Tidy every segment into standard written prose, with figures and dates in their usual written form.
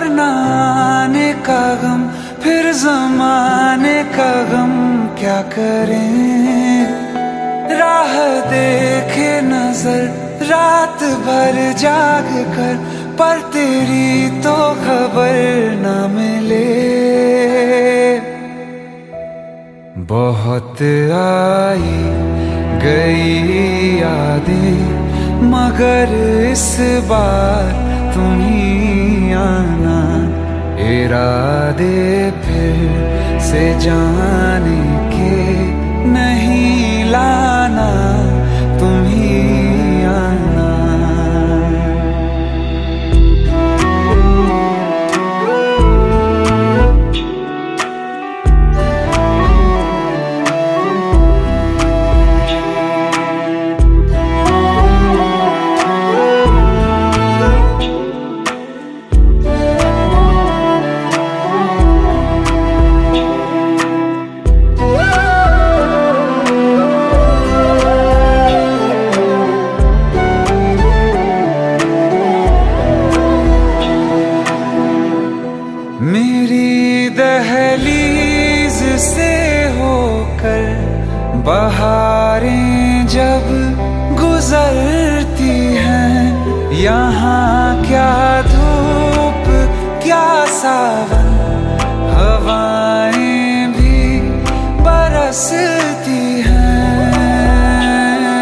ना आने का गम, फिर जमाने का गम क्या करें। राह देखे नजर रात भर जाग कर, पर तेरी तो खबर न मिले। बहुत आई गई यादें, मगर इस बार तुम ही आना। इरादे फिर से जाने के नहीं लाना, तुम ही आना। मेरी दहलीज से होकर बहारें जब गुजरती हैं, यहाँ क्या धूप क्या सावन, हवाएं भी बरसती हैं।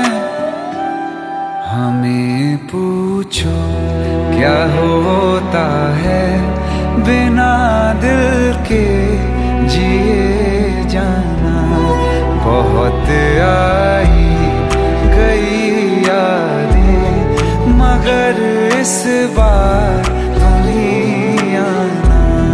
हमें पूछो क्या होता है बिना दिल के जिए जाना। बहुत आई गई यादें, मगर इस बार तुम ही आना।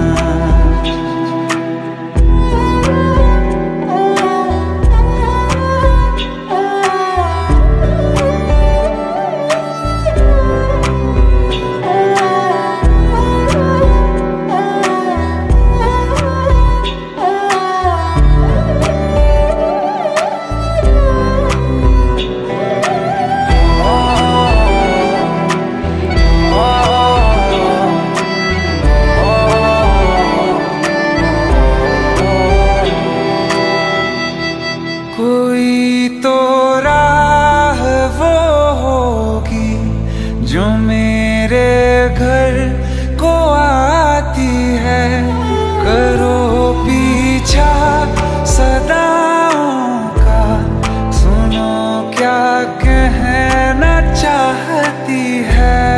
कोई तो राह वो होगी जो मेरे घर को आती है। करो पीछा सदाओं का, सुनो क्या कहना चाहती है।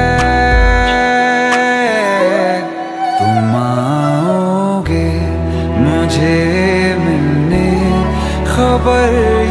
तुम आओगे मुझे मिलने, खबर